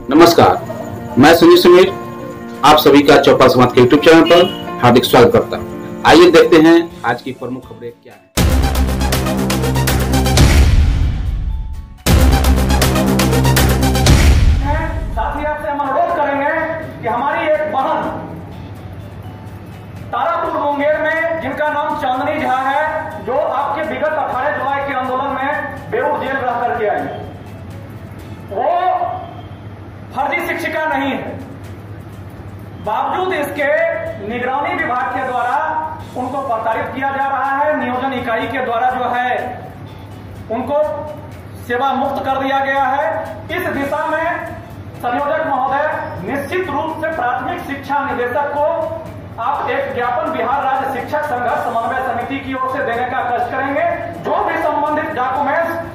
नमस्कार, मैं सुनील सुमीर आप सभी का चौपाल समाज के यूट्यूब चैनल पर हार्दिक स्वागत करता हूँ। आइए देखते हैं आज की प्रमुख खबरें क्या हैं। साथ ही आपसे हम अनुरोध करेंगे कि हमारी एक बहन तारापुर मुंगेर में जिनका नाम चांदनी झा है, जो आपके विगत 18 जुलाई के आंदोलन में बेऊर जेल रह करके आई, वो फर्जी शिक्षिका नहीं है। बावजूद इसके निगरानी विभाग के द्वारा उनको प्रताड़ित किया जा रहा है। नियोजन इकाई के द्वारा जो है उनको सेवा मुक्त कर दिया गया है। इस दिशा में संयोजक महोदय निश्चित रूप से प्राथमिक शिक्षा निदेशक को आप एक ज्ञापन बिहार राज्य शिक्षक संघर्ष समन्वय समिति की ओर से देने का कष्ट करेंगे। जो भी संबंधित डॉक्यूमेंट्स